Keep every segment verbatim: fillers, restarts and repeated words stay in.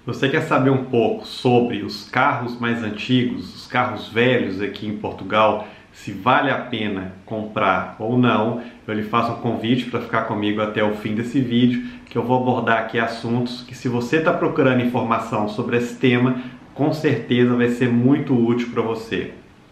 Você quer saber um pouco sobre os carros mais antigos, os carros velhos aqui em Portugal, se vale a pena comprar ou não? Eu lhe faço um convite para ficar comigo até o fim desse vídeo, que eu vou abordar aqui assuntos que, se você está procurando informação sobre esse tema, com certeza vai ser muito útil para você.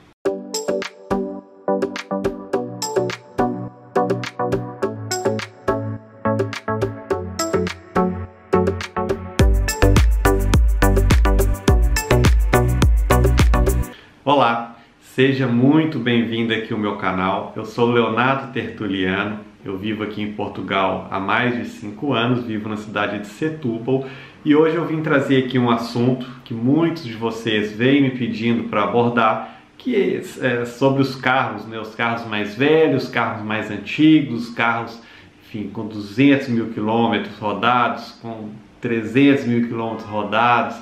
Olá, seja muito bem-vindo aqui ao meu canal. Eu sou Leonardo Tertuliano, eu vivo aqui em Portugal há mais de cinco anos, vivo na cidade de Setúbal e hoje eu vim trazer aqui um assunto que muitos de vocês vêm me pedindo para abordar, que é sobre os carros, né? Os carros mais velhos, carros mais antigos, carros, enfim, com duzentos mil quilômetros rodados, com trezentos mil quilômetros rodados.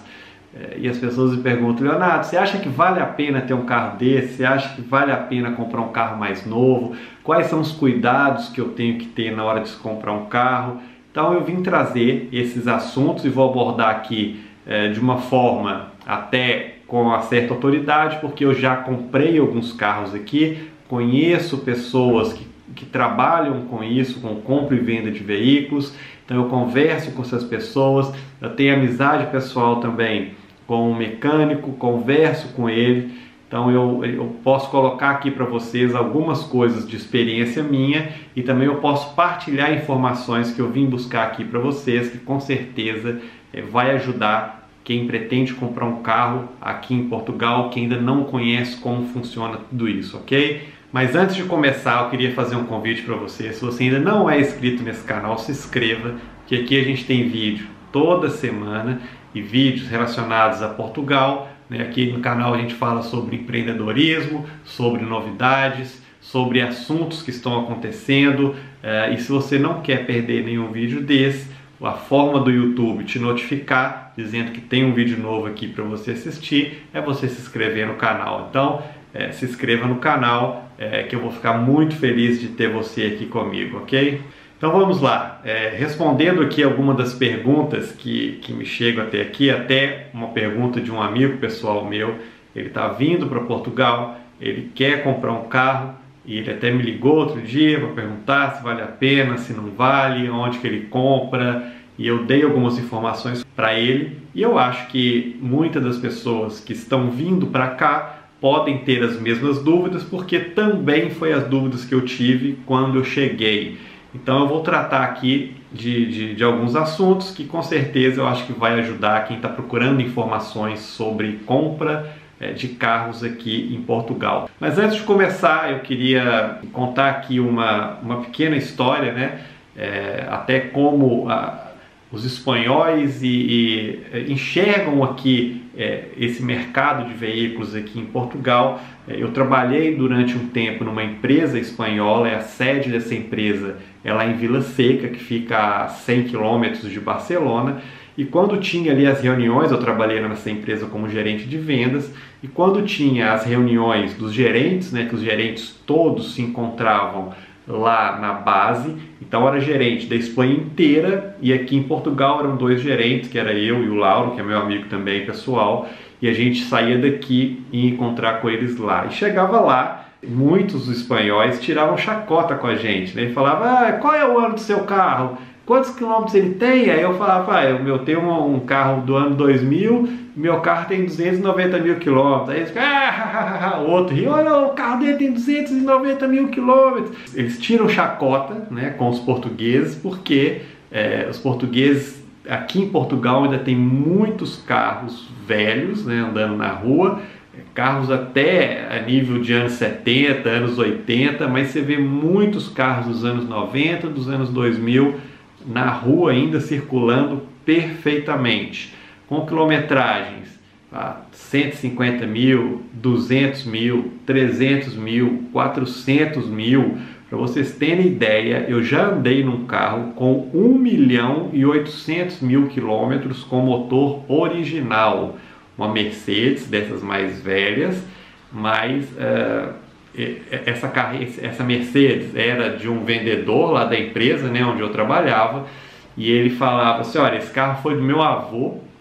E as pessoas me perguntam: Leonardo, você acha que vale a pena ter um carro desse? Você acha que vale a pena comprar um carro mais novo? Quais são os cuidados que eu tenho que ter na hora de comprar um carro? Então eu vim trazer esses assuntos e vou abordar aqui é, de uma forma até com uma certa autoridade, porque eu já comprei alguns carros aqui, conheço pessoas que, que trabalham com isso, com compra e venda de veículos, então eu converso com essas pessoas, eu tenho amizade pessoal também com um mecânico, converso com ele, então eu, eu posso colocar aqui para vocês algumas coisas de experiência minha e também eu posso partilhar informações que eu vim buscar aqui para vocês, que com certeza é, vai ajudar quem pretende comprar um carro aqui em Portugal, que ainda não conhece como funciona tudo isso, ok? Mas antes de começar, eu queria fazer um convite para você. Se você ainda não é inscrito nesse canal, se inscreva, que aqui a gente tem vídeo toda semana e vídeos relacionados a Portugal, né? Aqui no canal a gente fala sobre empreendedorismo, sobre novidades, sobre assuntos que estão acontecendo, uh, e se você não quer perder nenhum vídeo desse, a forma do YouTube te notificar dizendo que tem um vídeo novo aqui para você assistir é você se inscrever no canal. Então é, se inscreva no canal, é, que eu vou ficar muito feliz de ter você aqui comigo, ok? Então vamos lá, é, respondendo aqui algumas das perguntas que, que me chegam até aqui, até uma pergunta de um amigo pessoal meu. Ele está vindo para Portugal, ele quer comprar um carro e ele até me ligou outro dia para perguntar se vale a pena, se não vale, onde que ele compra, e eu dei algumas informações para ele e eu acho que muitas das pessoas que estão vindo para cá podem ter as mesmas dúvidas, porque também foi as dúvidas que eu tive quando eu cheguei. Então eu vou tratar aqui de, de, de alguns assuntos que com certeza eu acho que vai ajudar quem está procurando informações sobre compra é, de carros aqui em Portugal. Mas antes de começar, eu queria contar aqui uma, uma pequena história, né? É, até como a, os espanhóis e, e enxergam aqui é, esse mercado de veículos aqui em Portugal. Eu trabalhei durante um tempo numa empresa espanhola, é a sede dessa empresa é lá em Vila Seca, que fica a cem quilômetros de Barcelona, e quando tinha ali as reuniões, eu trabalhei nessa empresa como gerente de vendas, e quando tinha as reuniões dos gerentes, né, que os gerentes todos se encontravam lá na base, então era gerente da Espanha inteira, e aqui em Portugal eram dois gerentes, que era eu e o Lauro, que é meu amigo também pessoal, e a gente saía daqui e ia encontrar com eles lá. E chegava lá, muitos espanhóis tiravam chacota com a gente, né? E falavam: ah, qual é o ano do seu carro? Quantos quilômetros ele tem? Aí eu falava: ah, eu tenho um, um carro do ano dois mil, meu carro tem duzentos e noventa mil quilômetros. Aí eles ficam: ah, o outro ri: olha, o carro dele tem duzentos e noventa mil quilômetros. Eles tiram chacota, né, com os portugueses, porque é, os portugueses aqui em Portugal ainda tem muitos carros velhos, né, andando na rua, carros até a nível de anos setenta, anos oitenta, mas você vê muitos carros dos anos noventa, dos anos dois mil na rua ainda circulando perfeitamente, com quilometragens ah, cento e cinquenta mil, duzentos mil, trezentos mil, quatrocentos mil. Para vocês terem ideia, eu já andei num carro com um milhão e oitocentos mil quilômetros com motor original, uma Mercedes dessas mais velhas, mas uh, essa, carre... essa Mercedes era de um vendedor lá da empresa, né, onde eu trabalhava, e ele falava assim: olha, esse carro foi do meu avô,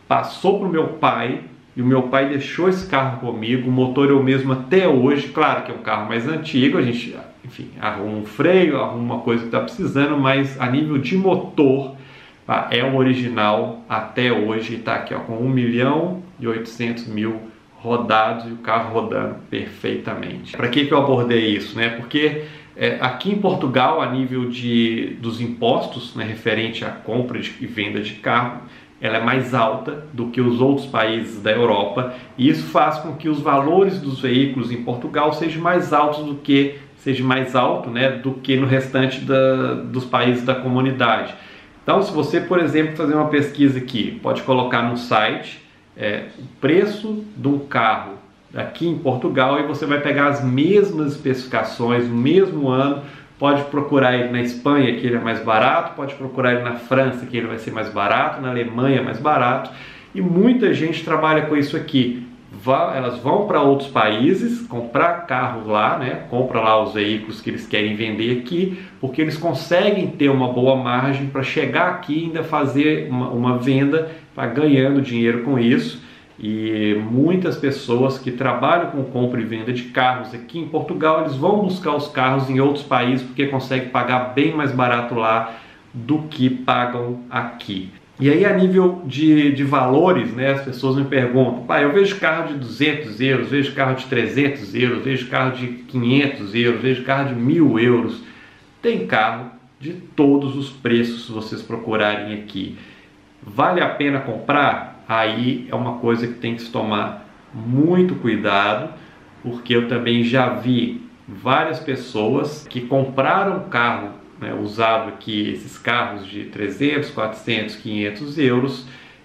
passou para o meu pai, e o meu pai deixou esse carro comigo. O motor é o mesmo até hoje, claro que é um carro mais antigo, a gente, enfim, arruma um freio, arruma uma coisa que está precisando, mas a nível de motor, tá, é o original até hoje, está aqui ó, com um milhão e oitocentos mil rodados e o carro rodando perfeitamente. Para que que eu abordei isso, né? Porque é, aqui em Portugal, a nível de, dos impostos, né, referente à compra de, e venda de carro, ela é mais alta do que os outros países da Europa, e isso faz com que os valores dos veículos em Portugal sejam mais altos do que seja mais alto, né, do que no restante da, dos países da comunidade. Então, se você, por exemplo, fazer uma pesquisa aqui, pode colocar no site é, o preço de um carro aqui em Portugal, e você vai pegar as mesmas especificações no mesmo ano. Pode procurar ele na Espanha, que ele é mais barato, pode procurar ele na França, que ele vai ser mais barato, na Alemanha mais barato, e muita gente trabalha com isso aqui. Elas vão para outros países comprar carros lá, né? Compra lá os veículos que eles querem vender aqui, porque eles conseguem ter uma boa margem para chegar aqui e ainda fazer uma, uma venda, tá ganhando dinheiro com isso. E muitas pessoas que trabalham com compra e venda de carros aqui em Portugal, eles vão buscar os carros em outros países porque conseguem pagar bem mais barato lá do que pagam aqui. E aí, a nível de, de valores, né, as pessoas me perguntam: pai, eu vejo carro de duzentos euros, vejo carro de trezentos euros, vejo carro de quinhentos euros, vejo carro de mil euros. Tem carro de todos os preços, se vocês procurarem aqui. Vale a pena comprar? Aí é uma coisa que tem que se tomar muito cuidado, porque eu também já vi várias pessoas que compraram carro, né, usado aqui, esses carros de trezentos, quatrocentos, quinhentos euros,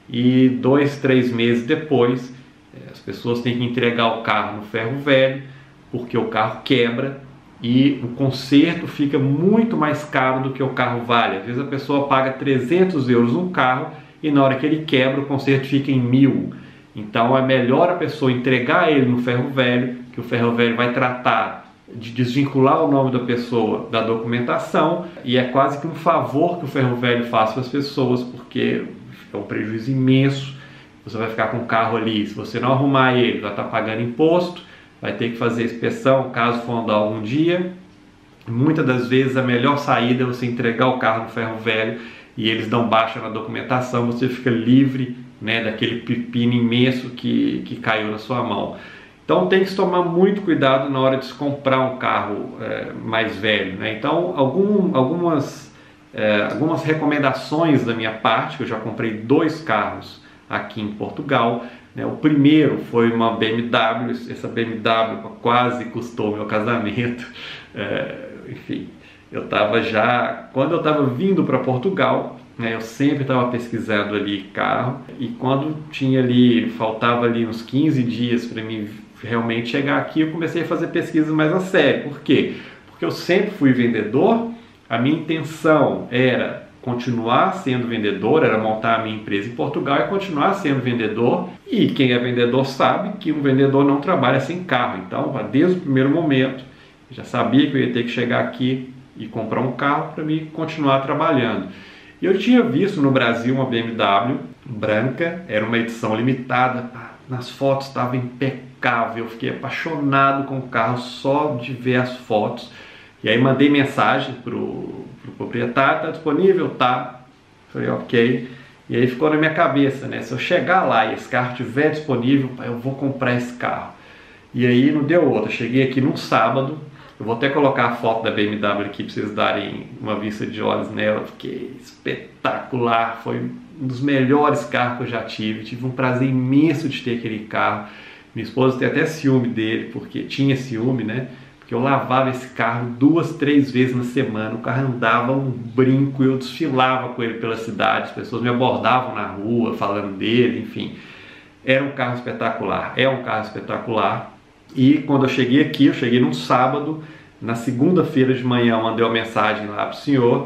e dois, três meses depois as pessoas têm que entregar o carro no ferro velho, porque o carro quebra e o conserto fica muito mais caro do que o carro vale. Às vezes a pessoa paga trezentos euros num carro e na hora que ele quebra o conserto fica em mil. Então é melhor a pessoa entregar ele no ferro velho, que o ferro velho vai tratar de desvincular o nome da pessoa da documentação, e é quase que um favor que o ferro velho faz para as pessoas, porque é um prejuízo imenso. Você vai ficar com o carro ali, se você não arrumar ele, vai estar pagando imposto, vai ter que fazer inspeção caso for andar algum dia. Muitas das vezes a melhor saída é você entregar o carro no ferro velho e eles dão baixa na documentação, você fica livre, né, daquele pepino imenso que, que caiu na sua mão. Então tem que se tomar muito cuidado na hora de se comprar um carro é, mais velho, né? Então algum, algumas, é, algumas recomendações da minha parte, que eu já comprei dois carros aqui em Portugal, né? O primeiro foi uma B M W, essa B M W quase custou meu casamento, é, enfim. Eu estava já, quando eu estava vindo para Portugal, né, eu sempre estava pesquisando ali carro, e quando tinha ali, faltava ali uns quinze dias para mim realmente chegar aqui, eu comecei a fazer pesquisas mais a sério. Por quê? Porque eu sempre fui vendedor, a minha intenção era continuar sendo vendedor, era montar a minha empresa em Portugal e continuar sendo vendedor, e quem é vendedor sabe que um vendedor não trabalha sem carro. Então, desde o primeiro momento, eu já sabia que eu ia ter que chegar aqui e comprar um carro para mim continuar trabalhando. Eu tinha visto no Brasil uma B M W branca, era uma edição limitada, nas fotos estava impecável, eu fiquei apaixonado com o carro só de ver as fotos. E aí mandei mensagem para o pro proprietário: está disponível? Tá. Falei, ok. E aí ficou na minha cabeça, né? Se eu chegar lá e esse carro estiver disponível, eu vou comprar esse carro. E aí não deu outra, cheguei aqui num sábado. Eu vou até colocar a foto da B M W aqui para vocês darem uma vista de olhos nela, porque espetacular, foi um dos melhores carros que eu já tive, tive um prazer imenso de ter aquele carro. Minha esposa tem até ciúme dele, porque tinha ciúme, né? Porque eu lavava esse carro duas, três vezes na semana, o carro andava um brinco, eu desfilava com ele pela cidade, as pessoas me abordavam na rua falando dele, enfim. Era um carro espetacular, é um carro espetacular. E quando eu cheguei aqui, eu cheguei num sábado, na segunda-feira de manhã eu mandei uma mensagem lá para o senhor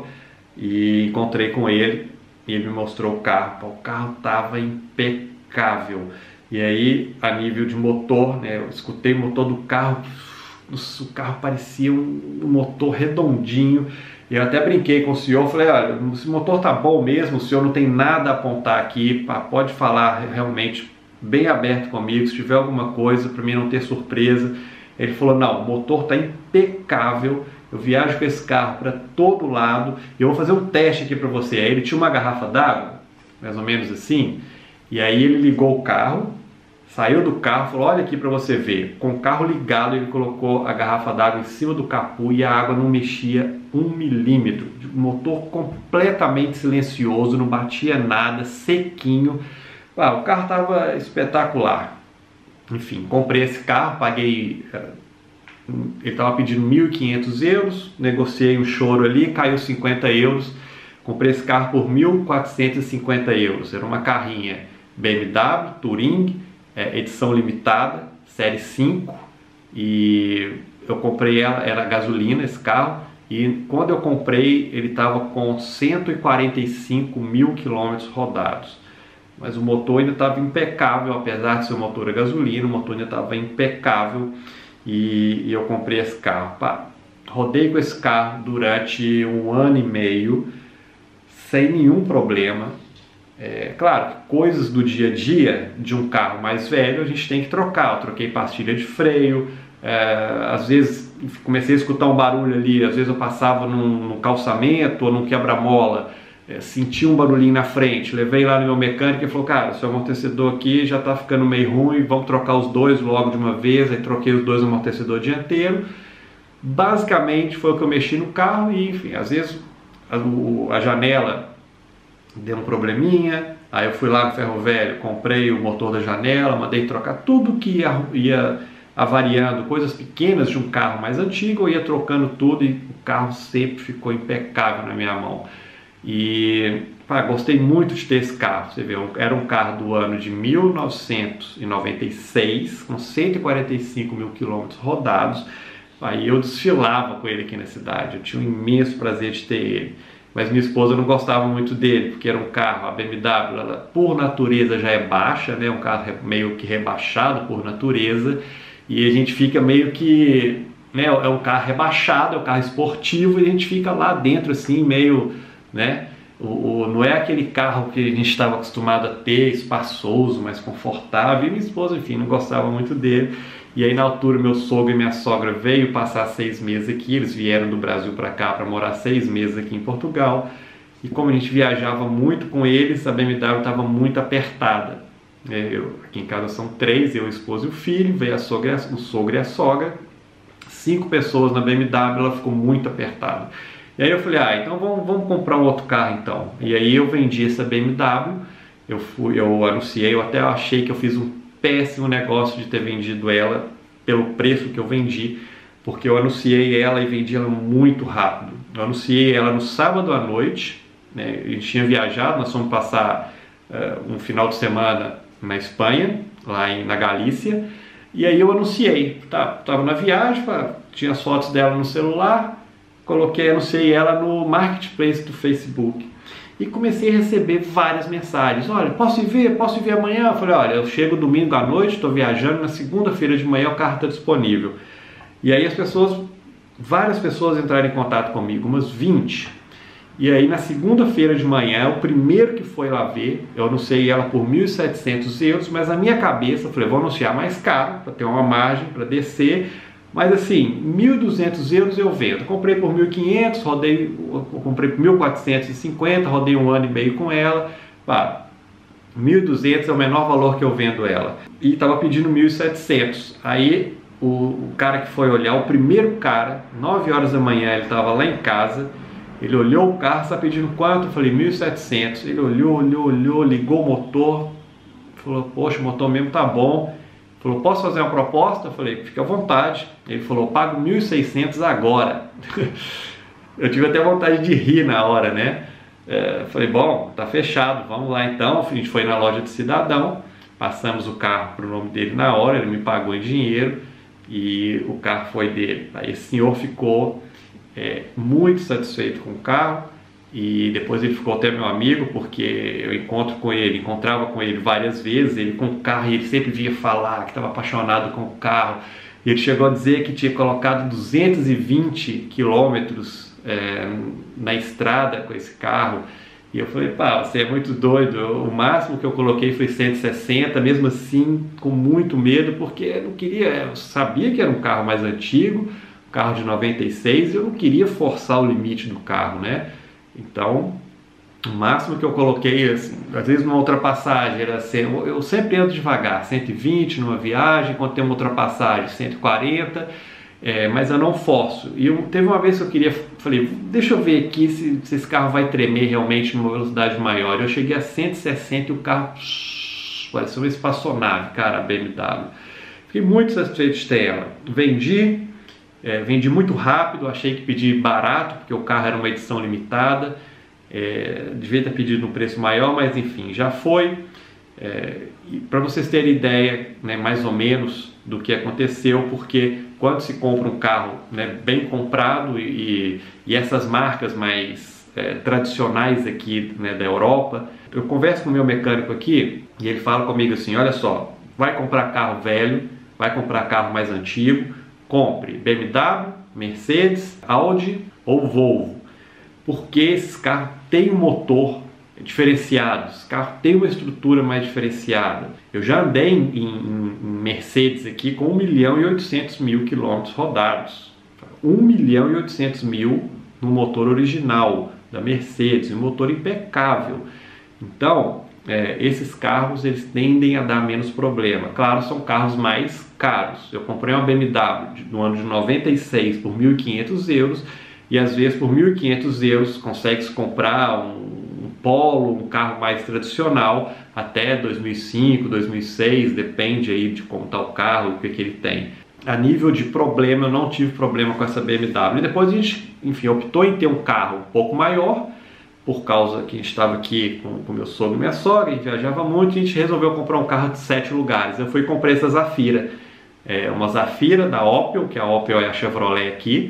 e encontrei com ele, e ele me mostrou o carro. O carro estava impecável. E aí, a nível de motor, né, eu escutei o motor do carro, o carro parecia um motor redondinho, E eu até brinquei com o senhor, falei, olha, esse motor tá bom mesmo, o senhor não tem nada a apontar aqui, pode falar realmente bem aberto comigo, se tiver alguma coisa, para mim não ter surpresa. Ele falou, não, o motor tá impecável, eu viajo com esse carro para todo lado, e eu vou fazer um teste aqui para você. Aí ele tinha uma garrafa d'água, mais ou menos assim, e aí ele ligou o carro, saiu do carro, falou, olha aqui para você ver, com o carro ligado ele colocou a garrafa d'água em cima do capô e a água não mexia um milímetro, o motor completamente silencioso, não batia nada, sequinho, ah, o carro estava espetacular. Enfim, comprei esse carro, paguei, ele estava pedindo mil e quinhentos euros, negociei um choro ali, caiu cinquenta euros, comprei esse carro por mil quatrocentos e cinquenta euros, era uma carrinha B M W Touring, é, edição limitada, série cinco, e eu comprei ela, era gasolina esse carro, e quando eu comprei ele estava com cento e quarenta e cinco mil quilômetros rodados, mas o motor ainda estava impecável, apesar de ser um motor a gasolina, o motor ainda estava impecável, e, e eu comprei esse carro. Pá, rodei com esse carro durante um ano e meio, sem nenhum problema. É, claro, coisas do dia a dia de um carro mais velho a gente tem que trocar. Eu troquei pastilha de freio, é, às vezes comecei a escutar um barulho ali, às vezes eu passava num, num calçamento ou num quebra-mola, é, senti um barulhinho na frente, levei lá no meu mecânico e falou, cara, seu amortecedor aqui já está ficando meio ruim, vamos trocar os dois logo de uma vez. Aí troquei os dois amortecedores dianteiro. Basicamente foi o que eu mexi no carro e, enfim, às vezes a, o, a janela deu um probleminha, aí eu fui lá no ferro velho, comprei o motor da janela, mandei trocar tudo que ia, ia avariando, coisas pequenas de um carro mais antigo, eu ia trocando tudo e o carro sempre ficou impecável na minha mão. E pá, gostei muito de ter esse carro. Você vê, era um carro do ano de mil novecentos e noventa e seis, com cento e quarenta e cinco mil quilômetros rodados. Aí eu desfilava com ele aqui na cidade, eu tinha um imenso prazer de ter ele. Mas minha esposa não gostava muito dele, porque era um carro, a B M W, ela, por natureza já é baixa, né? Um carro meio que rebaixado por natureza, e a gente fica meio que, né? É um carro rebaixado, é um carro esportivo, e a gente fica lá dentro assim, meio, né? O, o, não é aquele carro que a gente estava acostumado a ter, espaçoso, mais confortável, e minha esposa, enfim, não gostava muito dele. E aí na altura meu sogro e minha sogra veio passar seis meses aqui, eles vieram do Brasil para cá para morar seis meses aqui em Portugal, e como a gente viajava muito com eles, a B M W estava muito apertada. Eu, aqui em casa são três, eu, a esposa e o filho, veio a sogra, o sogro e a sogra, cinco pessoas na B M W, ela ficou muito apertada. E aí eu falei, ah, então vamos, vamos comprar um outro carro então. E aí eu vendi essa B M W, eu, fui, eu anunciei, eu até achei que eu fiz um péssimo negócio de ter vendido ela pelo preço que eu vendi, porque eu anunciei ela e vendi ela muito rápido. Eu anunciei ela no sábado à noite, né? A gente tinha viajado, nós fomos passar uh, um final de semana na Espanha, lá em, na Galícia, e aí eu anunciei, tá, tava na viagem, tinha as fotos dela no celular, coloquei, anunciei ela no marketplace do Facebook. E comecei a receber várias mensagens. Olha, posso ir ver? Posso ir ver amanhã? Eu falei, olha, eu chego domingo à noite, estou viajando, na segunda-feira de manhã o carro está disponível. E aí as pessoas, várias pessoas entraram em contato comigo, umas vinte. E aí na segunda-feira de manhã, o primeiro que foi lá ver, eu anunciei ela por mil e setecentos euros, mas na minha cabeça eu falei, vou anunciar mais caro, para ter uma margem, para descer. Mas assim, mil e duzentos euros eu vendo. Comprei por mil e quinhentos, rodei, comprei por mil quatrocentos e cinquenta, rodei um ano e meio com ela. Pá, mil e duzentos é o menor valor que eu vendo ela. E estava pedindo mil e setecentos. Aí o, o cara que foi olhar, o primeiro cara, nove horas da manhã, ele estava lá em casa, ele olhou o carro, está pedindo quanto? Eu falei, mil e setecentos. Ele olhou, olhou, olhou, ligou o motor, falou, poxa, o motor mesmo tá bom. Falou, posso fazer uma proposta? Eu falei, fica à vontade. Ele falou, pago mil e seiscentos agora. Eu tive até vontade de rir na hora, né? É, falei, bom, tá fechado, vamos lá então. A gente foi na loja de cidadão, passamos o carro para o nome dele na hora, ele me pagou em dinheiro e o carro foi dele. Aí esse senhor ficou é, muito satisfeito com o carro. E depois ele ficou até meu amigo, porque eu encontro com ele, encontrava com ele várias vezes, ele com o carro, e ele sempre vinha falar que estava apaixonado com o carro. E ele chegou a dizer que tinha colocado duzentos e vinte quilômetros é, na estrada com esse carro. E eu falei, pá, você é muito doido. O máximo que eu coloquei foi cento e sessenta, mesmo assim com muito medo, porque eu não queria, eu sabia que era um carro mais antigo, um carro de noventa e seis, e eu não queria forçar o limite do carro, né? Então, o máximo que eu coloquei, assim, às vezes numa ultrapassagem, era assim, eu sempre ando devagar, cento e vinte numa viagem, quando tem uma ultrapassagem, cento e quarenta, é, mas eu não forço. E eu, teve uma vez que eu queria, falei, deixa eu ver aqui se, se esse carro vai tremer realmente numa velocidade maior. Eu cheguei a cento e sessenta e o carro psh, parecia uma espaçonave, cara, a B M W. Fiquei muito satisfeito de ter ela. Vendi, é, vendi muito rápido, achei que pedi barato, porque o carro era uma edição limitada. É, devia ter pedido um preço maior, mas enfim, já foi. É, para vocês terem ideia, né, mais ou menos do que aconteceu, porque quando se compra um carro, né, bem comprado e, e essas marcas mais é, tradicionais aqui, né, da Europa, eu converso com o meu mecânico aqui e ele fala comigo assim, olha só, vai comprar carro velho, vai comprar carro mais antigo, compre B M W, Mercedes, Audi ou Volvo, porque esses carros têm um motor diferenciado, esse carro tem uma estrutura mais diferenciada. Eu já andei em, em, em Mercedes aqui com um milhão e oitocentos mil quilômetros rodados, um milhão e oitocentos mil no motor original da Mercedes, um motor impecável. Então, é, esses carros eles tendem a dar menos problema. Claro, são carros mais caros. Eu comprei uma B M W no ano de noventa e seis por mil e quinhentos euros e às vezes por mil e quinhentos euros consegue-se comprar um Polo, um carro mais tradicional, até dois mil e cinco, dois mil e seis, depende aí de como está o carro, o que, que ele tem. A nível de problema, eu não tive problema com essa B M W. E depois a gente, enfim, optou em ter um carro um pouco maior, por causa que a gente estava aqui com o meu sogro e minha sogra, a gente viajava muito, e a gente resolveu comprar um carro de sete lugares. Eu fui e comprei essa Zafira, é uma Zafira da Opel, que a Opel é a Chevrolet aqui,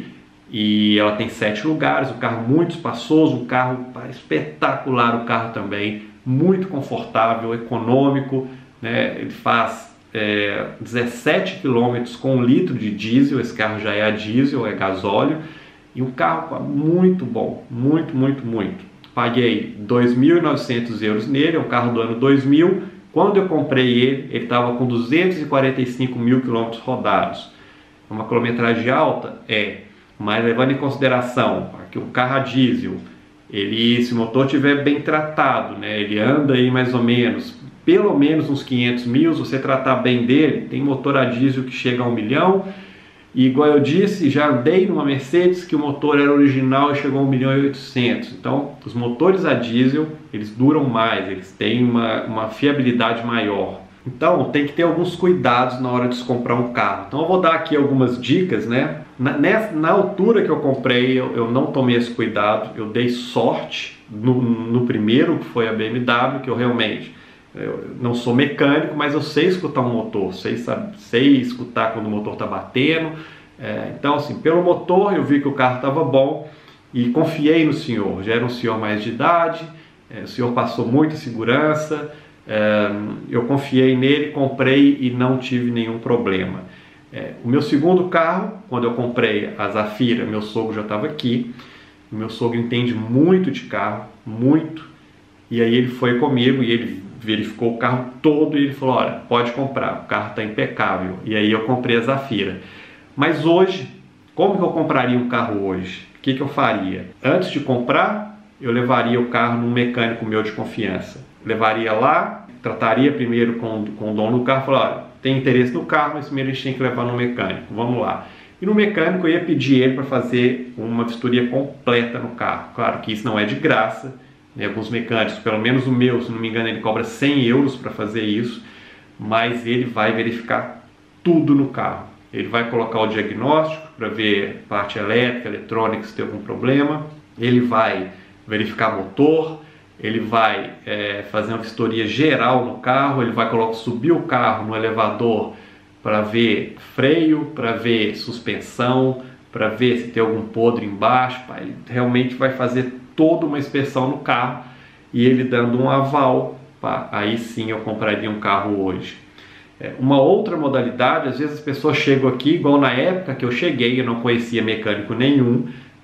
e ela tem sete lugares, um carro muito espaçoso, um carro espetacular, o carro também, muito confortável, econômico, né? Ele faz é, dezessete quilômetros com um litro de diesel, esse carro já é a diesel, é gasóleo, e um carro muito bom, muito, muito, muito. Paguei dois mil e novecentos euros nele, é um carro do ano dois mil, quando eu comprei ele, ele estava com duzentos e quarenta e cinco mil quilômetros rodados. É uma quilometragem alta? É. Mas levando em consideração que o carro a diesel, ele, se o motor estiver bem tratado, né, ele anda aí mais ou menos, pelo menos uns quinhentos mil, se você tratar bem dele, tem motor a diesel que chega a um milhão, e igual eu disse, já andei numa Mercedes que o motor era original e chegou a um milhão e oitocentos. Então, os motores a diesel, eles duram mais, eles têm uma, uma fiabilidade maior. Então, tem que ter alguns cuidados na hora de se comprar um carro. Então, eu vou dar aqui algumas dicas, né? Na, nessa, na altura que eu comprei, eu, eu não tomei esse cuidado. Eu dei sorte no, no primeiro, que foi a B M W, que eu realmente... Eu não sou mecânico, mas eu sei escutar um motor. Sei, sabe, sei escutar quando o motor está batendo. É, então, assim, pelo motor, eu vi que o carro estava bom e confiei no senhor. Já era um senhor mais de idade, é, o senhor passou muita segurança... É, eu confiei nele, comprei e não tive nenhum problema. É, o meu segundo carro, quando eu comprei a Zafira, meu sogro já estava aqui. O meu sogro entende muito de carro, muito. E aí ele foi comigo e ele verificou o carro todo e ele falou, olha, pode comprar, o carro está impecável. E aí eu comprei a Zafira. Mas hoje, como que eu compraria um carro hoje? O que, que eu faria? Antes de comprar, eu levaria o carro num mecânico meu de confiança. Levaria lá, trataria primeiro com, com o dono do carro, falar, olha, tem interesse no carro, mas primeiro a gente tem que levar no mecânico, vamos lá. E no mecânico eu ia pedir ele para fazer uma vistoria completa no carro. Claro que isso não é de graça, né? Alguns mecânicos, pelo menos o meu, se não me engano, ele cobra cem euros para fazer isso, mas ele vai verificar tudo no carro. Ele vai colocar o diagnóstico para ver parte elétrica, eletrônica, se tem algum problema, ele vai verificar motor, ele vai é, fazer uma vistoria geral no carro, ele vai colocar, subir o carro no elevador para ver freio, para ver suspensão, para ver se tem algum podre embaixo. Ele realmente vai fazer toda uma inspeção no carro e ele dando um aval, pá, aí sim eu compraria um carro hoje. É, uma outra modalidade, às vezes as pessoas chegam aqui, igual na época que eu cheguei, eu não conhecia mecânico nenhum,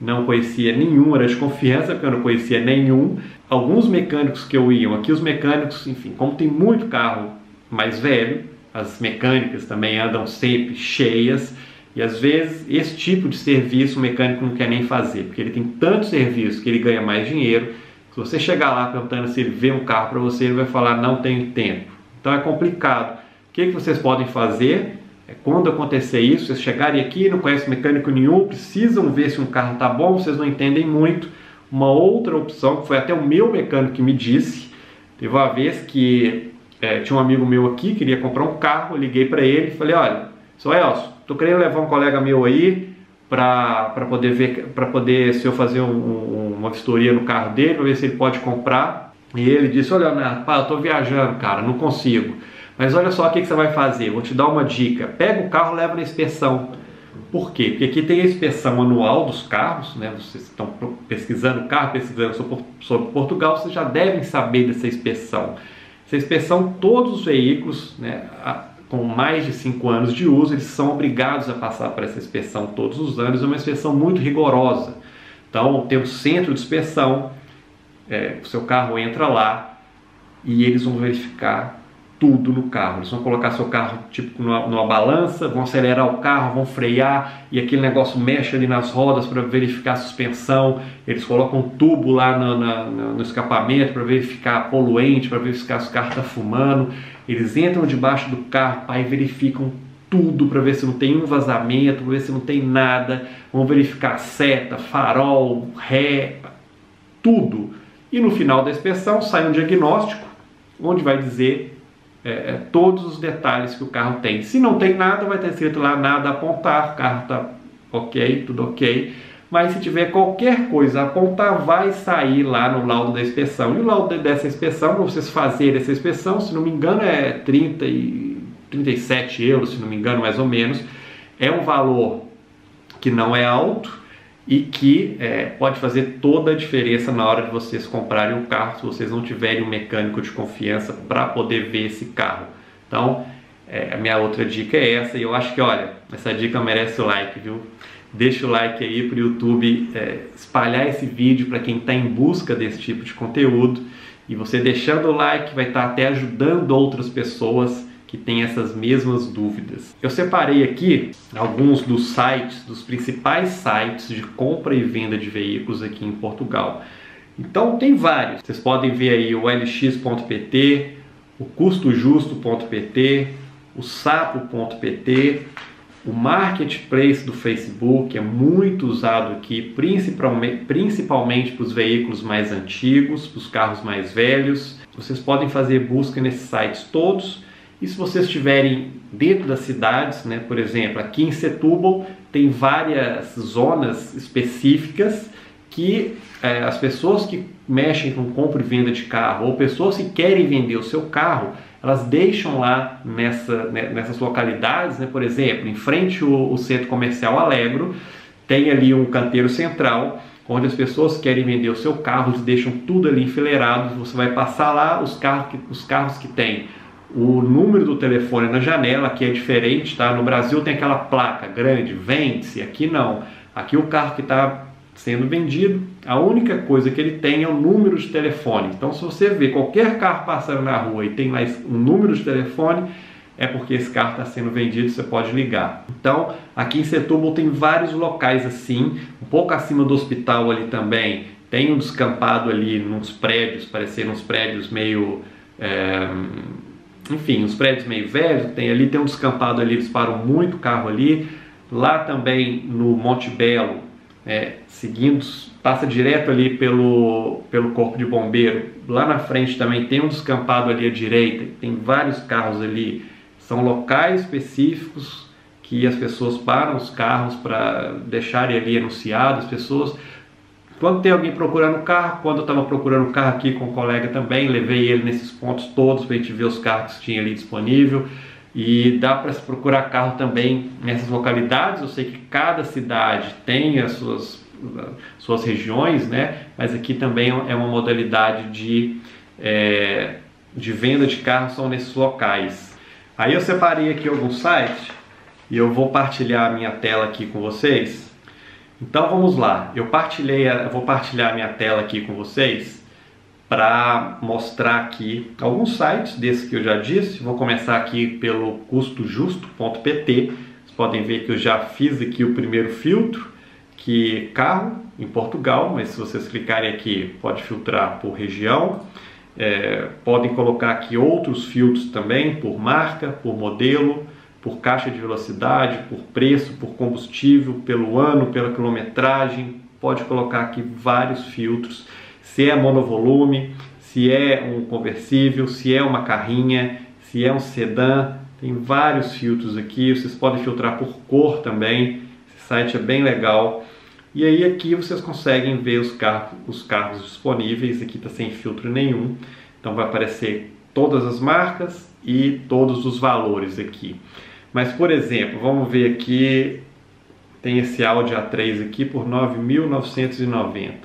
não conhecia nenhum, era de confiança porque eu não conhecia nenhum. Alguns mecânicos que eu ia, aqui os mecânicos, enfim, como tem muito carro mais velho, as mecânicas também andam sempre cheias e às vezes esse tipo de serviço o mecânico não quer nem fazer, porque ele tem tanto serviço que ele ganha mais dinheiro. Se você chegar lá perguntando se ele vê um carro para você, ele vai falar não tenho tempo. Então é complicado. O que, que vocês podem fazer? É quando acontecer isso, vocês chegarem aqui, não conhecem mecânico nenhum, precisam ver se um carro está bom, vocês não entendem muito. Uma outra opção, que foi até o meu mecânico que me disse, teve uma vez que é, tinha um amigo meu aqui, queria comprar um carro, eu liguei para ele e falei, olha, seu Elcio, estou querendo levar um colega meu aí para poder ver, para poder se eu fazer um, um, uma vistoria no carro dele, para ver se ele pode comprar. E ele disse, olha Leonardo, pá, eu estou viajando, cara, não consigo. Mas olha só o que, que você vai fazer, vou te dar uma dica, pega o carro e leva na inspeção. Por quê? Porque aqui tem a inspeção anual dos carros, né? Vocês estão pesquisando o carro, pesquisando sobre Portugal, vocês já devem saber dessa inspeção. Essa inspeção, todos os veículos, né, com mais de cinco anos de uso, eles são obrigados a passar por essa inspeção todos os anos, é uma inspeção muito rigorosa. Então tem um centro de inspeção, é, o seu carro entra lá e eles vão verificar tudo no carro. Eles vão colocar seu carro tipo numa, numa balança, vão acelerar o carro, vão frear e aquele negócio mexe ali nas rodas para verificar a suspensão. Eles colocam um tubo lá no, na, no escapamento para verificar poluente, para verificar se o carro está fumando. Eles entram debaixo do carro e verificam tudo para ver se não tem um vazamento, para ver se não tem nada. Vão verificar seta, farol, ré, tudo. E no final da inspeção sai um diagnóstico onde vai dizer É, todos os detalhes que o carro tem. Se não tem nada, vai ter escrito lá nada a apontar, o carro está ok, tudo ok. Mas se tiver qualquer coisa a apontar, vai sair lá no laudo da inspeção. E o laudo dessa inspeção, para vocês fazerem essa inspeção, se não me engano é trinta e, trinta e sete euros, se não me engano mais ou menos. É um valor que não é alto e que é, pode fazer toda a diferença na hora de vocês comprarem um carro, se vocês não tiverem um mecânico de confiança para poder ver esse carro. Então, é, a minha outra dica é essa, e eu acho que, olha, essa dica merece o like, viu? Deixa o like aí para o YouTube é, espalhar esse vídeo para quem está em busca desse tipo de conteúdo, e você deixando o like vai estar até ajudando outras pessoas que tem essas mesmas dúvidas. Eu separei aqui alguns dos sites, dos principais sites de compra e venda de veículos aqui em Portugal. Então tem vários. Vocês podem ver aí o L X ponto P T, o custo justo ponto P T, o sapo ponto P T, o Marketplace do Facebook é muito usado aqui, principalmente, principalmente para os veículos mais antigos, para os carros mais velhos. Vocês podem fazer busca nesses sites todos. E se vocês estiverem dentro das cidades, né, por exemplo, aqui em Setúbal tem várias zonas específicas que é, as pessoas que mexem com compra e venda de carro ou pessoas que querem vender o seu carro, elas deixam lá nessa, né, nessas localidades, né, por exemplo, em frente ao, ao Centro Comercial Alegro, tem ali um canteiro central, onde as pessoas que querem vender o seu carro, eles deixam tudo ali enfileirado, você vai passar lá, os carros que, os carros que tem o número do telefone na janela, aqui é diferente, tá? No Brasil tem aquela placa grande, vende-se, aqui não. Aqui o carro que está sendo vendido, a única coisa que ele tem é o número de telefone. Então se você vê qualquer carro passando na rua e tem lá um número de telefone, é porque esse carro está sendo vendido, você pode ligar. Então aqui em Setúbal tem vários locais assim, um pouco acima do hospital ali também, tem um descampado ali nos prédios, parecendo uns prédios meio... É, enfim, os prédios meio velhos, tem ali, tem um descampado ali, eles param muito carro ali. Lá também no Monte Belo, é, seguindo, passa direto ali pelo, pelo Corpo de Bombeiro. Lá na frente também tem um descampado ali à direita, tem vários carros ali. São locais específicos que as pessoas param os carros para deixarem ali anunciados. As pessoas... Quando tem alguém procurando carro, quando eu estava procurando carro aqui com um colega também, levei ele nesses pontos todos para a gente ver os carros que tinha ali disponível. E dá para se procurar carro também nessas localidades. Eu sei que cada cidade tem as suas, suas regiões, né? Mas aqui também é uma modalidade de, é, de venda de carros, são nesses locais. Aí eu separei aqui alguns sites e eu vou partilhar a minha tela aqui com vocês. Então vamos lá, eu partilhei, eu vou partilhar a minha tela aqui com vocês para mostrar aqui alguns sites desses que eu já disse. Vou começar aqui pelo custo justo ponto pt. Vocês podem ver que eu já fiz aqui o primeiro filtro, que carro em Portugal, mas se vocês clicarem aqui pode filtrar por região. É, podem colocar aqui outros filtros também, por marca, por modelo, por caixa de velocidade, por preço, por combustível, pelo ano, pela quilometragem. Pode colocar aqui vários filtros, se é monovolume, se é um conversível, se é uma carrinha, se é um sedã. Tem vários filtros aqui, vocês podem filtrar por cor também. Esse site é bem legal. E aí aqui vocês conseguem ver os carros, os carros disponíveis. Aqui está sem filtro nenhum, então vai aparecer todas as marcas e todos os valores aqui. Mas, por exemplo, vamos ver aqui, tem esse Audi A três aqui por nove mil novecentos e noventa.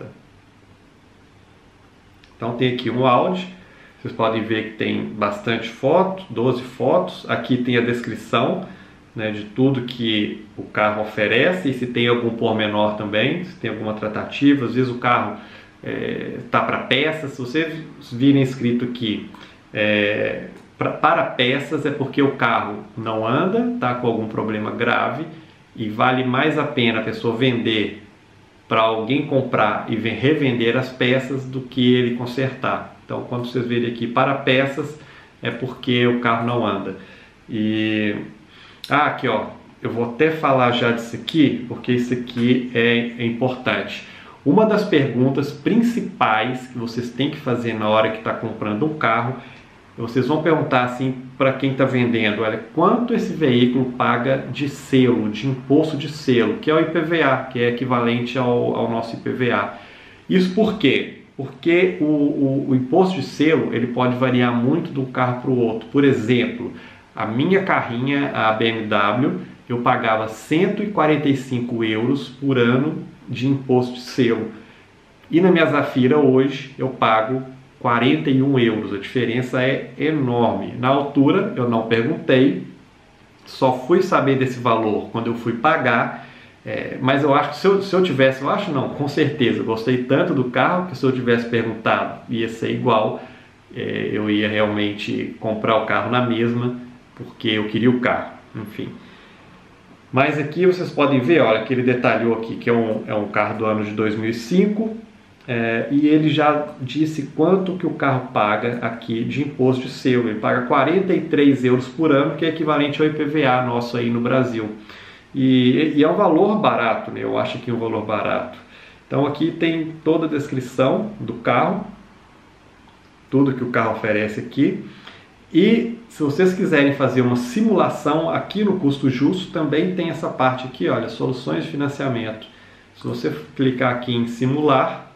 Então tem aqui um Audi, vocês podem ver que tem bastante foto, doze fotos. Aqui tem a descrição, né, de tudo que o carro oferece e se tem algum pormenor também, se tem alguma tratativa. Às vezes o carro está é, para peças. Se vocês virem escrito aqui é, pra, para peças, é porque o carro não anda, está com algum problema grave e vale mais a pena a pessoa vender para alguém comprar e revender as peças do que ele consertar. Então, quando vocês verem aqui para peças, é porque o carro não anda. E ah, aqui ó, eu vou até falar já disso aqui, porque isso aqui é, é importante. Uma das perguntas principais que vocês têm que fazer na hora que está comprando um carro, vocês vão perguntar assim para quem está vendendo: olha, quanto esse veículo paga de selo, de imposto de selo, que é o I P V A, que é equivalente ao, ao nosso I P V A. Isso por quê? Porque o, o, o imposto de selo ele pode variar muito de um carro para o outro. Por exemplo, a minha carrinha, a B M W, eu pagava cento e quarenta e cinco euros por ano de imposto de selo. E na minha Zafira hoje eu pago quarenta e um euros. A diferença é enorme. Na altura eu não perguntei, só fui saber desse valor quando eu fui pagar. É, mas eu acho que se eu, se eu tivesse, eu acho não, com certeza, eu gostei tanto do carro que se eu tivesse perguntado ia ser igual. É, eu ia realmente comprar o carro na mesma, porque eu queria o carro, enfim. Mas aqui vocês podem ver, olha, que ele detalhou aqui que é um, é um carro do ano de dois mil e cinco, é, e ele já disse quanto que o carro paga aqui de imposto de selo. Ele paga quarenta e três euros por ano, que é equivalente ao I P V A nosso aí no Brasil. E, e é um valor barato, né? Eu acho que é um valor barato. Então aqui tem toda a descrição do carro, tudo que o carro oferece aqui. E se vocês quiserem fazer uma simulação aqui no Custo Justo, também tem essa parte aqui, olha, soluções de financiamento. Se você clicar aqui em simular,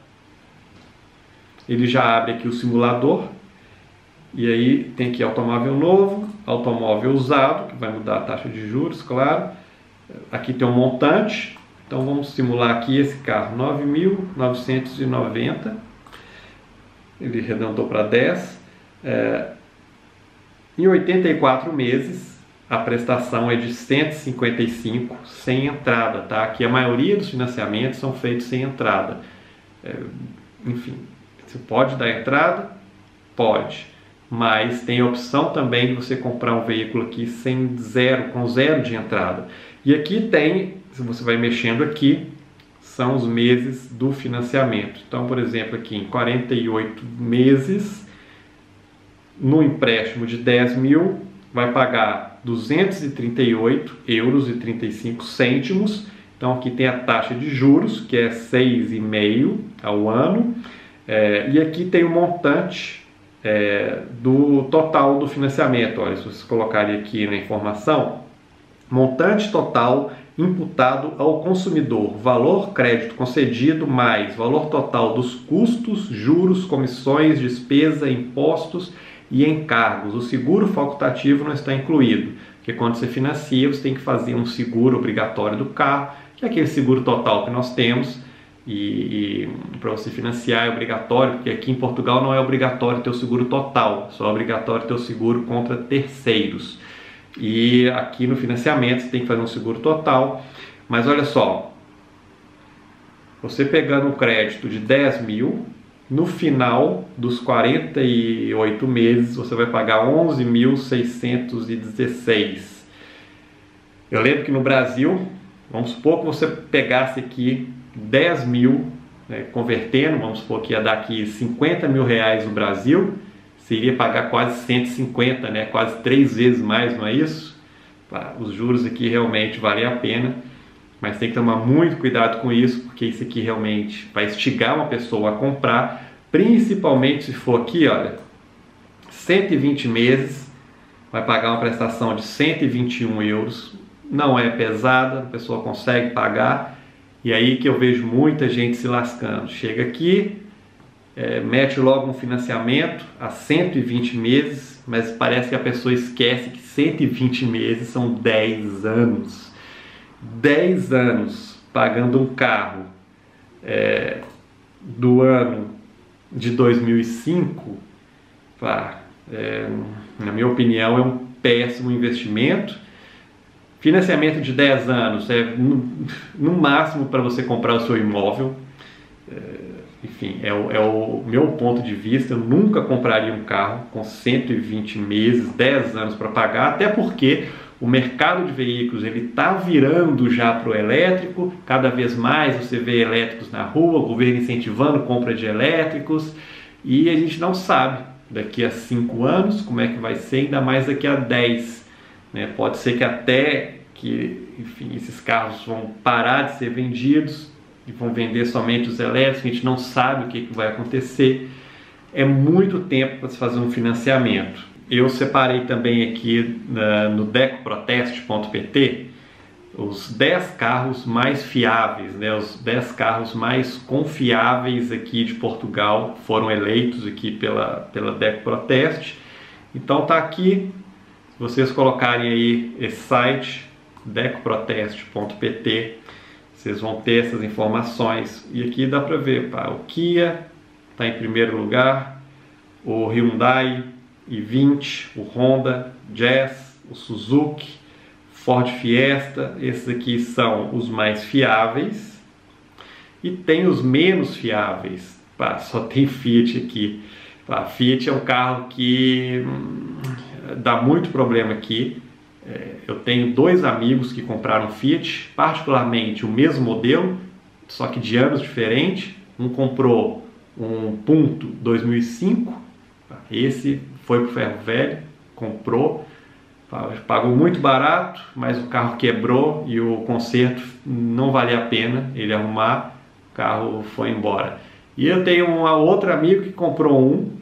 ele já abre aqui o simulador. E aí tem aqui automóvel novo, automóvel usado, que vai mudar a taxa de juros, claro. Aqui tem um montante, então vamos simular aqui esse carro, nove mil novecentos e noventa. Ele arredondou para dez. É, Em oitenta e quatro meses, a prestação é de cento e cinquenta e cinco sem entrada, tá? Aqui a maioria dos financiamentos são feitos sem entrada. É, enfim, você pode dar entrada? Pode. Mas tem a opção também de você comprar um veículo aqui sem zero, com zero de entrada. E aqui tem, se você vai mexendo aqui, são os meses do financiamento. Então, por exemplo, aqui em quarenta e oito meses, no empréstimo de dez mil, vai pagar duzentos e trinta e oito euros e trinta e cinco cêntimos. Então aqui tem a taxa de juros, que é seis vírgula cinco ao ano. É, e aqui tem o montante é, do total do financiamento. Olha, se vocês colocarem aqui na informação, montante total imputado ao consumidor, valor crédito concedido mais valor total dos custos, juros, comissões, despesa, impostos e encargos. O seguro facultativo não está incluído, porque quando você financia, você tem que fazer um seguro obrigatório do carro, que é aquele seguro total que nós temos, e, e para você financiar é obrigatório, porque aqui em Portugal não é obrigatório ter o seguro total, só é obrigatório ter o seguro contra terceiros. E aqui no financiamento você tem que fazer um seguro total. Mas olha só, você pegando um crédito de dez mil, no final dos quarenta e oito meses você vai pagar onze mil seiscentos e dezesseis. Eu lembro que no Brasil, vamos supor que você pegasse aqui dez mil, né, convertendo, vamos supor que ia dar aqui cinquenta mil reais no Brasil, você iria pagar quase cento e cinquenta, né, quase três vezes mais, não é isso? Os juros aqui realmente valem a pena, mas tem que tomar muito cuidado com isso, porque isso aqui realmente vai instigar uma pessoa a comprar, principalmente se for aqui, olha, cento e vinte meses, vai pagar uma prestação de cento e vinte e um euros, não é pesada, a pessoa consegue pagar, e aí que eu vejo muita gente se lascando. Chega aqui, é, mete logo um financiamento a cento e vinte meses, mas parece que a pessoa esquece que cento e vinte meses são dez anos. dez anos pagando um carro é, do ano de dois mil e cinco, pá, é, na minha opinião, é um péssimo investimento. Financiamento de dez anos é no, no máximo para você comprar o seu imóvel. É, enfim, é o, é o meu ponto de vista. Eu nunca compraria um carro com cento e vinte meses, dez anos para pagar, até porque o mercado de veículos ele está virando já para o elétrico. Cada vez mais você vê elétricos na rua, o governo incentivando compra de elétricos, e a gente não sabe daqui a cinco anos como é que vai ser, ainda mais daqui a dez. Né? Pode ser que até que, enfim, esses carros vão parar de ser vendidos e vão vender somente os elétricos. A gente não sabe o que, que vai acontecer. É muito tempo para se fazer um financiamento. Eu separei também aqui na, no deco proteste ponto pt os dez carros mais fiáveis, né? Os dez carros mais confiáveis aqui de Portugal foram eleitos aqui pela, pela Deco Proteste. Então tá aqui, se vocês colocarem aí esse site, deco proteste ponto pt, vocês vão ter essas informações. E aqui dá para ver, pá, o Kia está em primeiro lugar, o Hyundai i vinte, o Honda Jazz, o Suzuki, Ford Fiesta. Esses aqui são os mais fiáveis. E tem os menos fiáveis. Pá, só tem Fiat aqui. Pá, Fiat é um carro que hum, dá muito problema aqui. É, eu tenho dois amigos que compraram Fiat, particularmente o mesmo modelo, só que de anos diferentes. Um comprou um Punto dois mil e cinco, esse foi para o ferro velho, comprou, pagou muito barato, mas o carro quebrou e o conserto não valia a pena ele arrumar, o carro foi embora. E eu tenho um outro amigo que comprou um,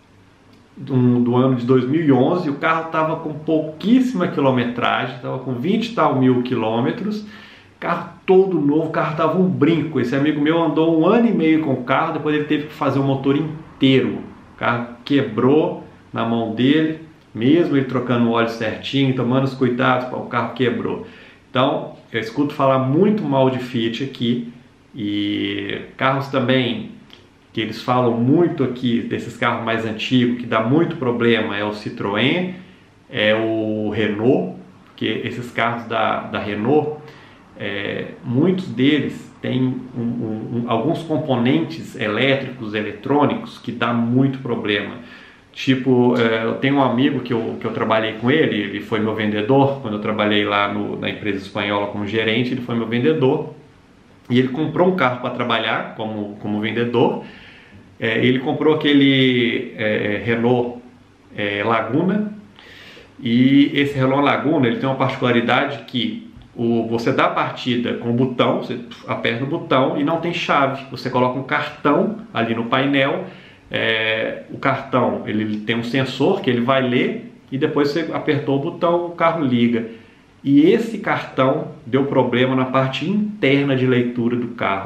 um do ano de dois mil e onze, o carro estava com pouquíssima quilometragem, estava com vinte e tal mil quilômetros, carro todo novo, o carro estava um brinco. Esse amigo meu andou um ano e meio com o carro, depois ele teve que fazer o motor inteiro, o carro quebrou na mão dele, mesmo ele trocando o óleo certinho, tomando os cuidados, o carro quebrou. Então, eu escuto falar muito mal de Fiat aqui, e carros também que eles falam muito aqui, desses carros mais antigos, que dá muito problema, é o Citroën, é o Renault, que esses carros da, da Renault, é, muitos deles têm um, um, um, alguns componentes elétricos, eletrônicos, que dá muito problema. Tipo, eu tenho um amigo que eu, que eu trabalhei com ele, ele foi meu vendedor, quando eu trabalhei lá no, na empresa espanhola como gerente, ele foi meu vendedor, e ele comprou um carro para trabalhar como, como vendedor. É, ele comprou aquele é, Renault é, Laguna, e esse Renault Laguna ele tem uma particularidade que o, você dá a partida com o botão, você aperta o botão e não tem chave, você coloca um cartão ali no painel. É, o cartão ele tem um sensor que ele vai ler e depois você apertou o botão, o carro liga. E esse cartão deu problema na parte interna de leitura do carro,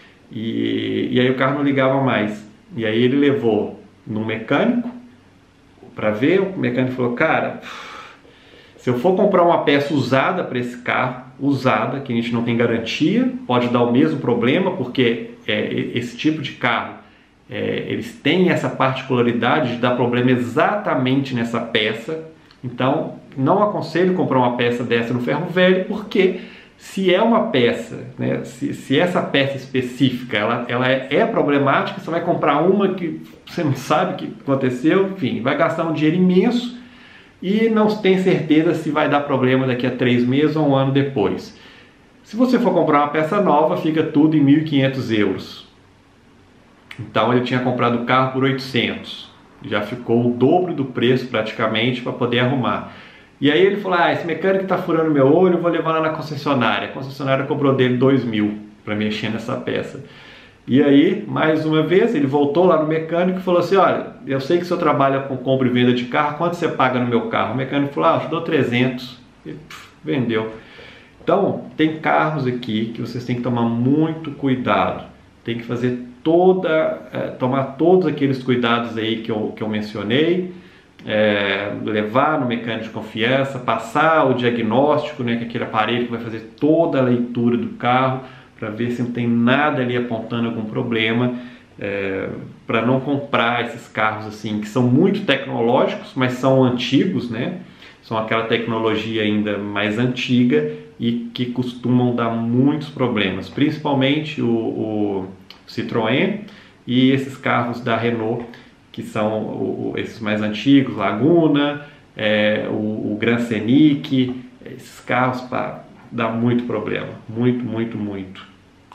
e, e aí o carro não ligava mais. E aí ele levou no mecânico para ver, o mecânico falou: cara, se eu for comprar uma peça usada para esse carro, usada, que a gente não tem garantia, pode dar o mesmo problema, porque é, esse tipo de carro, É, eles têm essa particularidade de dar problema exatamente nessa peça. Então não aconselho comprar uma peça dessa no ferro velho, porque Se é uma peça, né, se, se essa peça específica ela, ela é, é problemática, você vai comprar uma que você não sabe o que aconteceu, enfim, vai gastar um dinheiro imenso e não tem certeza se vai dar problema daqui a três meses ou um ano depois. Se você for comprar uma peça nova, fica tudo em mil e quinhentos euros. Então ele tinha comprado o carro por oitocentos, já ficou o dobro do preço praticamente para poder arrumar. E aí ele falou, ah, esse mecânico está furando meu olho, eu vou levar lá na concessionária. A concessionária cobrou dele dois mil para mexer nessa peça. E aí, mais uma vez, ele voltou lá no mecânico e falou assim, olha, eu sei que o senhor trabalha com compra e venda de carro, quanto você paga no meu carro? O mecânico falou, ah, eu te dou trezentos. E pff, vendeu. Então, tem carros aqui que vocês têm que tomar muito cuidado. Tem que fazer toda, é, tomar todos aqueles cuidados aí que eu, que eu mencionei. É, levar no mecânico de confiança, passar o diagnóstico, né, que é aquele aparelho que vai fazer toda a leitura do carro para ver se não tem nada ali apontando algum problema, é, para não comprar esses carros assim que são muito tecnológicos, mas são antigos, né? São aquela tecnologia ainda mais antiga e que costumam dar muitos problemas, principalmente o, o Citroën e esses carros da Renault, que são o, o, esses mais antigos, Laguna, é, o, o Gran Scenic, esses carros para dar muito problema, muito, muito, muito.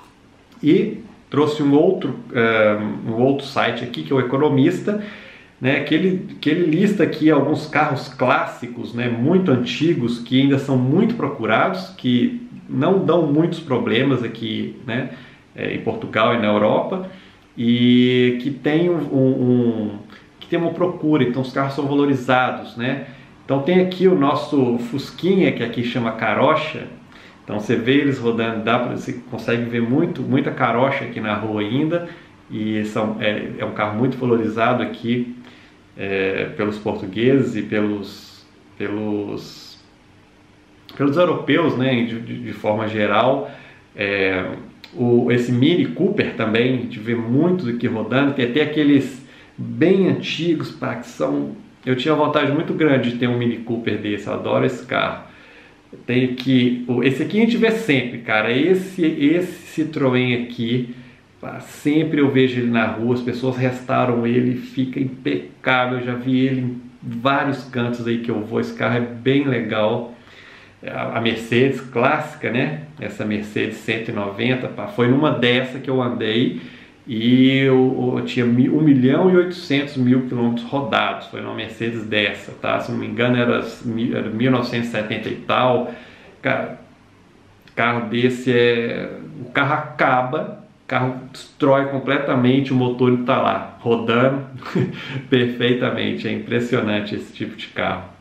E trouxe um outro, um, um outro site aqui, que é o Economista, né, que, ele, que ele lista aqui alguns carros clássicos, né, muito antigos, que ainda são muito procurados, que não dão muitos problemas aqui, né, é, em Portugal e na Europa, e que tem, um, um, que tem uma procura, então os carros são valorizados, né? Então tem aqui o nosso Fusquinha, que aqui chama carocha. Então você vê eles rodando, dá pra, você consegue ver muito, muita carocha aqui na rua ainda, e são, é, é um carro muito valorizado aqui é, pelos portugueses e pelos, pelos, pelos europeus, né, de, de, de forma geral. É, O, esse Mini Cooper também, a gente vê muitos aqui rodando, tem até aqueles bem antigos, pá, que são... Eu tinha uma vontade muito grande de ter um Mini Cooper desse, eu adoro esse carro. Tem aqui, esse aqui a gente vê sempre, cara, esse, esse Citroën aqui, pá, sempre eu vejo ele na rua, as pessoas restauram ele, fica impecável, eu já vi ele em vários cantos aí que eu vou, esse carro é bem legal. A Mercedes clássica, né? Essa Mercedes cento e noventa, pá, foi numa dessa que eu andei e eu, eu tinha um milhão e oitocentos mil quilômetros rodados. Foi numa Mercedes dessa, tá? Se não me engano era, era mil novecentos e setenta e tal. Cara, carro desse é... O carro acaba, o carro destrói completamente, o motor está lá, rodando perfeitamente. É impressionante esse tipo de carro.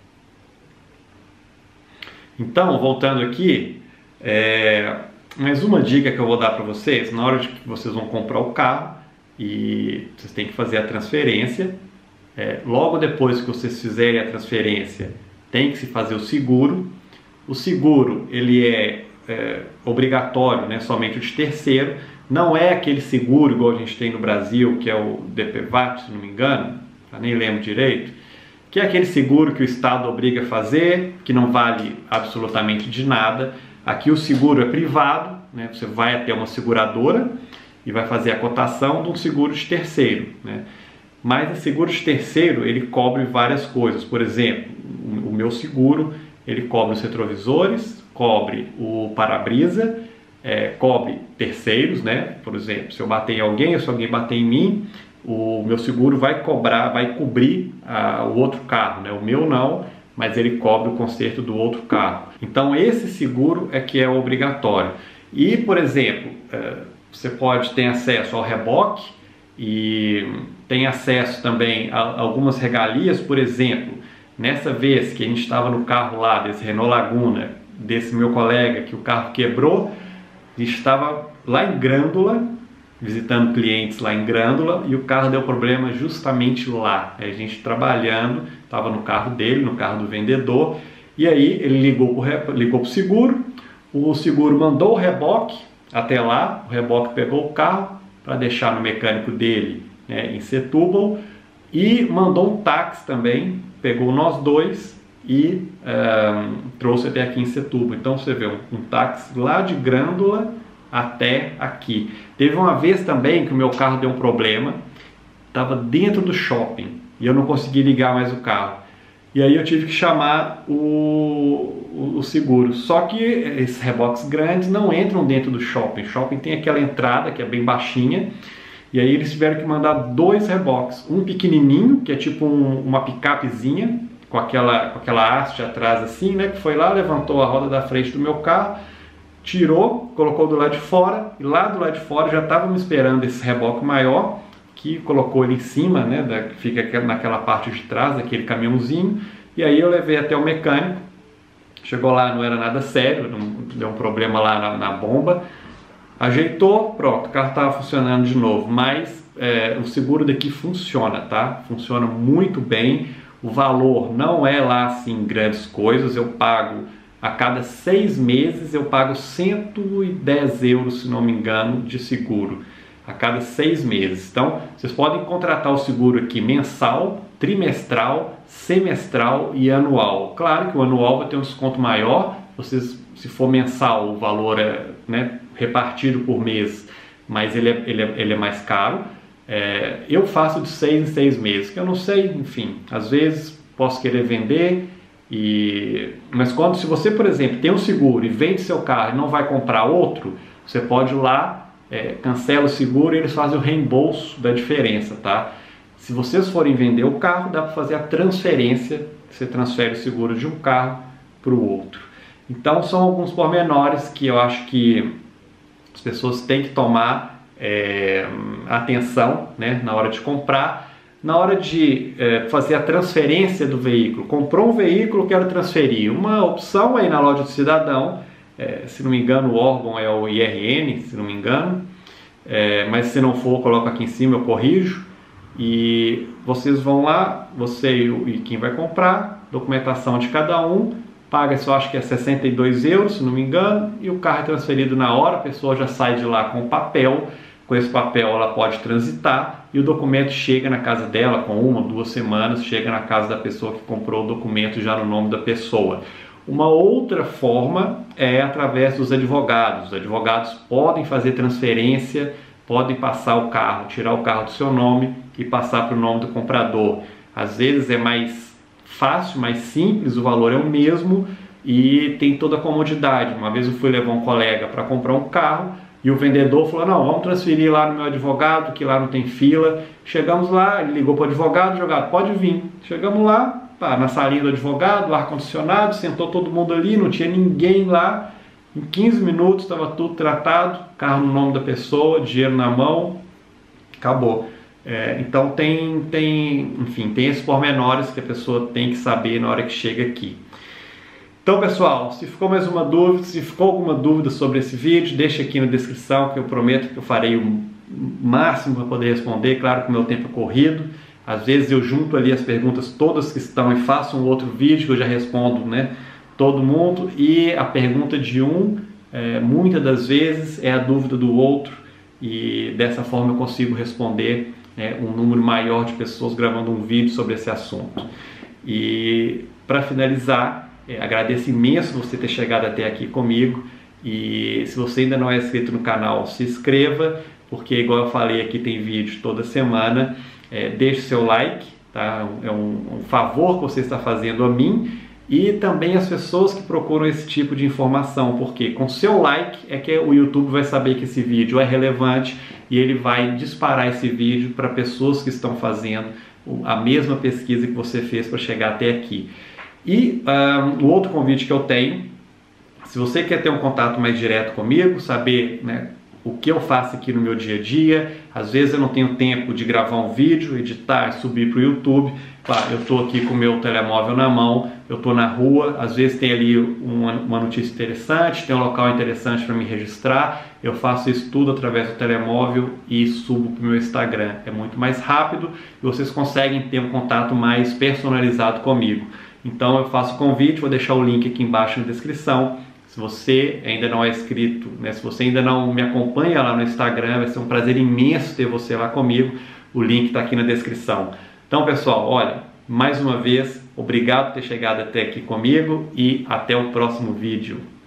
Então, voltando aqui, é, mais uma dica que eu vou dar para vocês, na hora de que vocês vão comprar o carro e vocês têm que fazer a transferência, é, logo depois que vocês fizerem a transferência, tem que se fazer o seguro. O seguro, ele é, é obrigatório, né, somente o de terceiro, não é aquele seguro igual a gente tem no Brasil, que é o D P V A T, se não me engano, eu nem lembro direito, que é aquele seguro que o Estado obriga a fazer, que não vale absolutamente de nada. Aqui o seguro é privado, né? Você vai até uma seguradora e vai fazer a cotação de um seguro de terceiro, né? Mas o seguro de terceiro, ele cobre várias coisas. Por exemplo, o meu seguro, ele cobre os retrovisores, cobre o para-brisa, é, cobre terceiros, né? Por exemplo, se eu bater em alguém ou se alguém bater em mim, o meu seguro vai cobrar, vai cobrir ah, o outro carro, né? O meu não, mas ele cobre o conserto do outro carro. Então esse seguro é que é obrigatório. E, por exemplo, você pode ter acesso ao reboque e tem acesso também a algumas regalias. Por exemplo, nessa vez que a gente estava no carro lá, desse Renault Laguna, desse meu colega, que o carro quebrou, a gente estava lá em Grândola, visitando clientes lá em Grândola, e o carro deu problema justamente lá. A gente trabalhando, estava no carro dele, no carro do vendedor, e aí ele ligou para ligou o seguro, o seguro mandou o reboque até lá, o reboque pegou o carro para deixar no mecânico dele, né, em Setúbal, e mandou um táxi também, pegou nós dois e um, trouxe até aqui em Setúbal. Então você vê um, um táxi lá de Grândola até aqui. Teve uma vez também que o meu carro deu um problema, estava dentro do shopping e eu não consegui ligar mais o carro. E aí eu tive que chamar o, o, o seguro. Só que esses reboques grandes não entram dentro do shopping. O shopping tem aquela entrada que é bem baixinha. E aí eles tiveram que mandar dois reboques. Um pequenininho, que é tipo um, uma picapezinha, com aquela, com aquela haste atrás assim, né? Que foi lá, levantou a roda da frente do meu carro, tirou, colocou do lado de fora. E lá do lado de fora já estava me esperando esse reboque maior, que colocou ele em cima, né, da, que fica naquela parte de trás, daquele caminhãozinho, e aí eu levei até o mecânico, chegou lá, não era nada sério, não, deu um problema lá na, na bomba, ajeitou, pronto, o carro estava funcionando de novo, mas é, o seguro daqui funciona, tá? Funciona muito bem, o valor não é lá assim grandes coisas, eu pago a cada seis meses, eu pago cento e dez euros, se não me engano, de seguro. A cada seis meses. Então, vocês podem contratar o seguro aqui mensal, trimestral, semestral e anual. Claro que o anual vai ter um desconto maior, vocês, se for mensal, o valor é, né, repartido por mês, mas ele é, ele é, ele é mais caro. É, eu faço de seis em seis meses, que eu não sei, enfim, às vezes posso querer vender, e... mas quando, se você, por exemplo, tem um seguro e vende seu carro e não vai comprar outro, você pode ir lá, É, cancela o seguro e eles fazem o reembolso da diferença, tá? Se vocês forem vender o carro, dá para fazer a transferência, você transfere o seguro de um carro para o outro. Então são alguns pormenores que eu acho que as pessoas têm que tomar é, atenção, né, na hora de comprar. Na hora de é, fazer a transferência do veículo, comprou um veículo, quero transferir, uma opção aí na loja do cidadão. É, se não me engano, o órgão é o I R N, se não me engano, é, mas se não for, eu coloco aqui em cima, eu corrijo, e vocês vão lá, você e, o, e quem vai comprar, documentação de cada um, paga, eu acho que é sessenta e dois euros, se não me engano, e o carro é transferido na hora, a pessoa já sai de lá com o papel, com esse papel ela pode transitar, e o documento chega na casa dela, com uma, duas semanas, chega na casa da pessoa que comprou o documento já no nome da pessoa. Uma outra forma é através dos advogados. Os advogados podem fazer transferência, podem passar o carro, tirar o carro do seu nome e passar para o nome do comprador. Às vezes é mais fácil, mais simples, o valor é o mesmo e tem toda a comodidade. Uma vez eu fui levar um colega para comprar um carro e o vendedor falou, não, vamos transferir lá no meu advogado, que lá não tem fila. Chegamos lá, ele ligou para o advogado, o advogado, pode vir. Chegamos lá, Pá, na salinha do advogado, ar-condicionado, sentou todo mundo ali, não tinha ninguém lá. Em quinze minutos estava tudo tratado, carro no nome da pessoa, dinheiro na mão, acabou. É, então tem, tem, enfim, tem esses pormenores que a pessoa tem que saber na hora que chega aqui. Então, pessoal, se ficou mais uma dúvida, se ficou alguma dúvida sobre esse vídeo, deixa aqui na descrição que eu prometo que eu farei o máximo para poder responder. Claro que o meu tempo é corrido. Às vezes eu junto ali as perguntas todas que estão e faço um outro vídeo que eu já respondo, né, todo mundo. E a pergunta de um, é, muitas das vezes, é a dúvida do outro. E dessa forma eu consigo responder é, um número maior de pessoas gravando um vídeo sobre esse assunto. E para finalizar, é, agradeço imenso você ter chegado até aqui comigo. E se você ainda não é inscrito no canal, se inscreva, porque igual eu falei aqui, tem vídeo toda semana. É, deixe seu like, tá? É um, um favor que você está fazendo a mim e também as pessoas que procuram esse tipo de informação, porque com seu like é que o YouTube vai saber que esse vídeo é relevante e ele vai disparar esse vídeo para pessoas que estão fazendo a mesma pesquisa que você fez para chegar até aqui. E um, o outro convite que eu tenho, se você quer ter um contato mais direto comigo, saber, né, o que eu faço aqui no meu dia a dia, às vezes eu não tenho tempo de gravar um vídeo, editar, subir para o YouTube. Claro, eu estou aqui com o meu telemóvel na mão, eu estou na rua, às vezes tem ali uma, uma notícia interessante, tem um local interessante para me registrar, eu faço isso tudo através do telemóvel e subo para o meu Instagram. É muito mais rápido e vocês conseguem ter um contato mais personalizado comigo. Então eu faço o convite, vou deixar o link aqui embaixo na descrição. Se você ainda não é inscrito, né, se você ainda não me acompanha lá no Instagram, vai ser um prazer imenso ter você lá comigo. O link está aqui na descrição. Então, pessoal, olha, mais uma vez, Obrigado por ter chegado até aqui comigo e até o próximo vídeo.